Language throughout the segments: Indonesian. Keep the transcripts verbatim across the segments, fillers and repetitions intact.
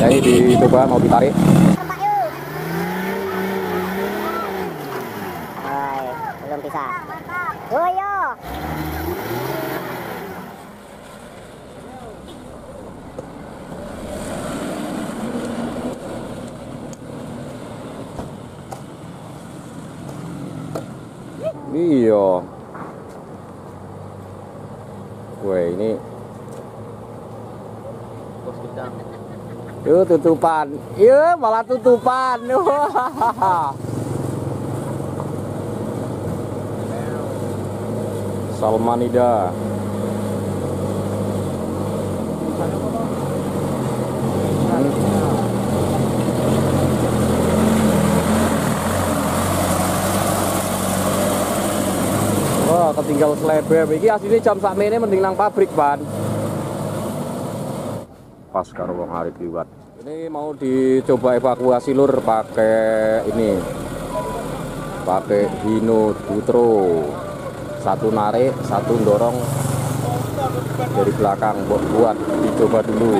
Nah, ini dicoba mau ditarik. Hai, belum bisa. Yoyo. Iya. Wah, ini yuk tutupan. Yuk malah tutupan. Salmanida. Wah, ketinggal selebem. Iki aslinya jam sakmene mending nang pabrik, Ban. Pas karo wong arep liwat. Ini mau dicoba evakuasi lur pakai ini. Pakai Hino Dutro. Satu narik, satu dorong dari belakang. Buat buat dicoba dulu.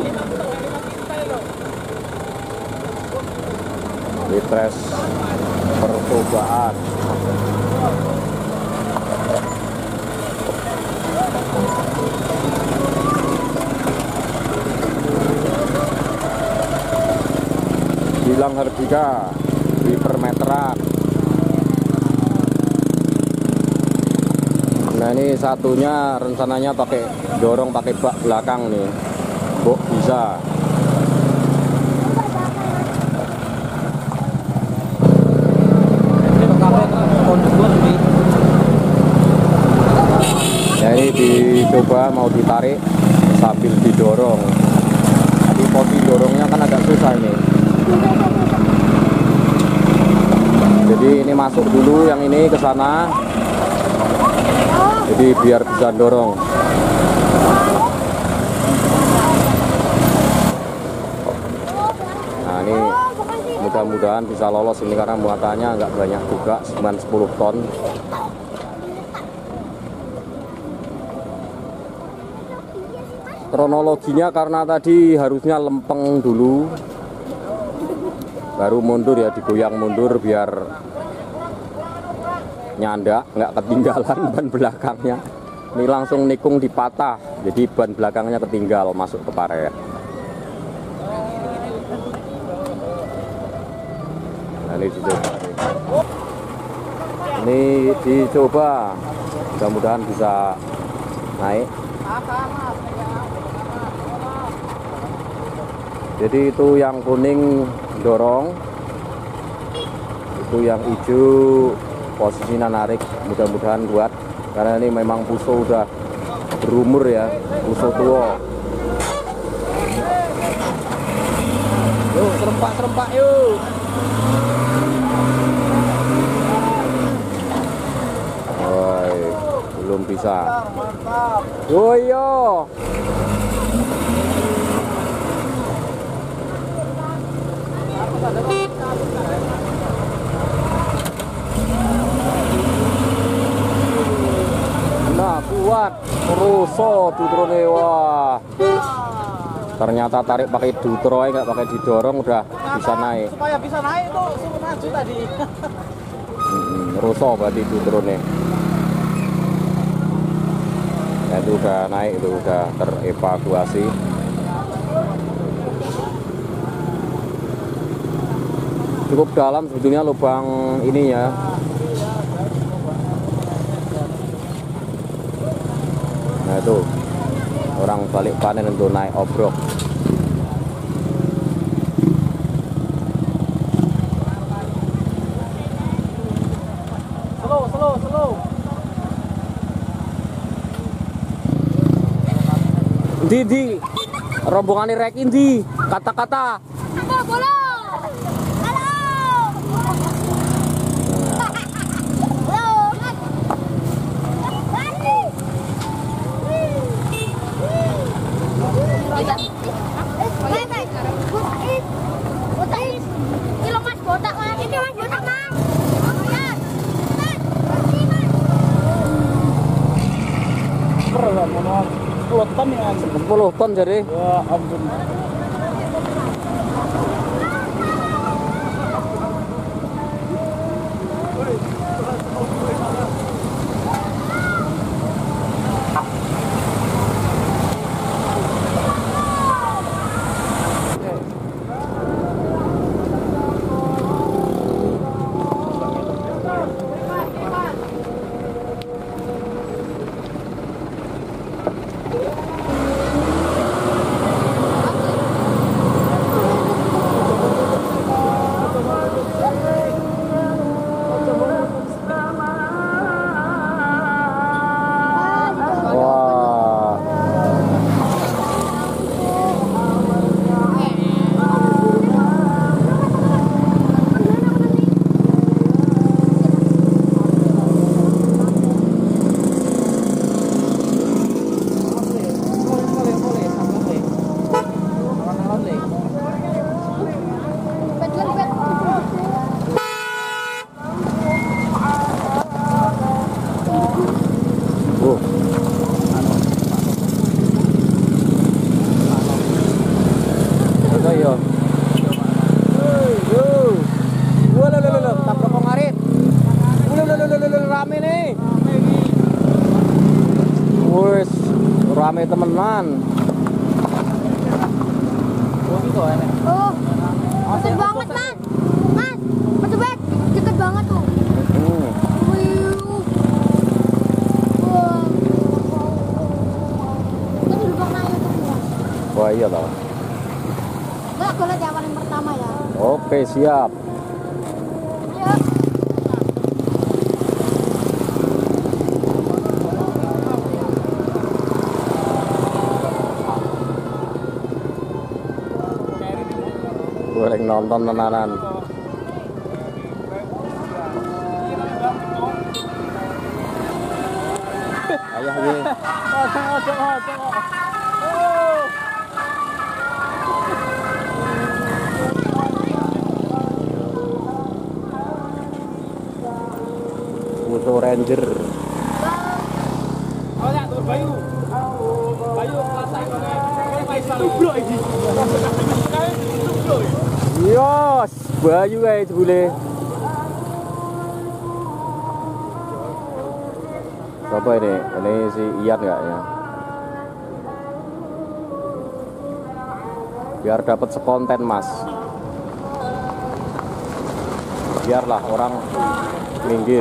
Dites percobaan. Bilang Hardika di permeteran. Nah, ini satunya rencananya pakai dorong pakai bak belakang nih. Bok bisa. Ya, ini dicoba mau ditarik sambil didorong. Tapi posisi dorongnya kan agak susah ini. Jadi ini masuk dulu yang ini ke sana. Jadi biar bisa dorong. Nah, ini mudah-mudahan bisa lolos ini karena muatannya nggak banyak juga, cuma sepuluh ton. Kronologinya karena tadi harusnya lempeng dulu, baru mundur ya, digoyang mundur biar nyandak, nggak ketinggalan ban belakangnya. Ini langsung nikung dipatah, jadi ban belakangnya ketinggal masuk ke paret. Nah, ini dicoba. Ini dicoba, mudah-mudahan bisa naik. Jadi itu yang kuning dorong, itu yang hijau posisinya narik. Mudah-mudahan kuat karena ini memang puso udah berumur ya, puso tua. Yuk serempak-serempak yuk. Woi, belum bisa. Oh iya. Nah, kuat Russo Dutrone. Wah, ternyata tarik pakai Dutro nggak pakai didorong udah bisa naik. Supaya bisa naik tuh suruh maju tadi. hmm, Russo berarti Dutrone. Ya, itu udah naik, itu udah terevakuasi. Cukup dalam sebetulnya lubang ini ya. Nah, itu orang balik panen untuk naik obrok. Slow, slow, slow. Di di rombongan rek ini kata-kata. Bola. sepuluh ton ya. sepuluh ton jadi. Ya ampun. rame temenan. Oh gitu ya. Oh, deket banget mas. Mas, mas Bek, deket banget tuh. Hmm. Wih. Wah. Itu di lubang naik tuh mas. Wah iya toh. Nggak, aku lihat yang paling pertama ya. Oke siap. Ya. Goreng nonton tenanan. Ayah ini. Ojo ojo ojo. Oh. Musuh Ranger. Oh ya, tuh Bayu. Bayu kelas saya Faisal bro iki. Yos, Bayu guys boleh. Siapa ini? Ini si Ian nggak ya? Biar dapat sekonten mas. Biarlah orang minggir.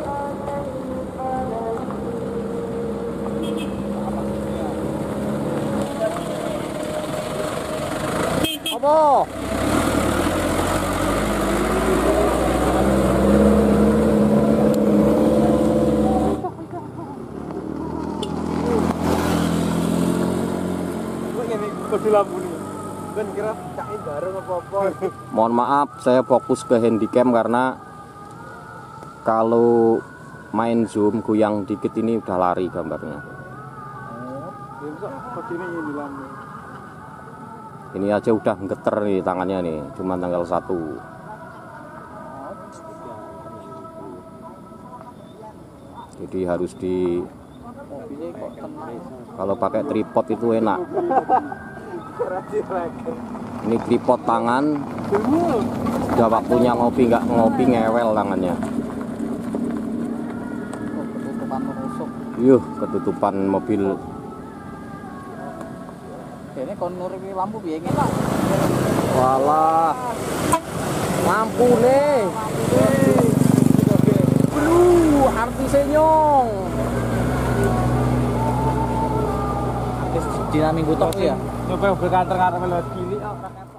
Apa? Kode lampu nih. Ben kira cakin bareng apa-apa. Mohon maaf, saya fokus ke handycam karena kalau main zoom goyang dikit ini udah lari gambarnya. Oh, ya kode ini di lampu. Ini aja udah geter nih tangannya nih, cuma tanggal satu. Jadi harus di kalau pakai tripod itu enak. Ini tripod tangan. Udah waktunya ngopi nggak ngopi ngewel tangannya. Ketutupan rusuk. Yuh, ketutupan mobil. Ini kon nuri lampu piye ngelak. Walah. Lampu nih. Lu artisnya nyong. Wis dina minggu tok ya. Nyoba berkantor-kantor lewat kili.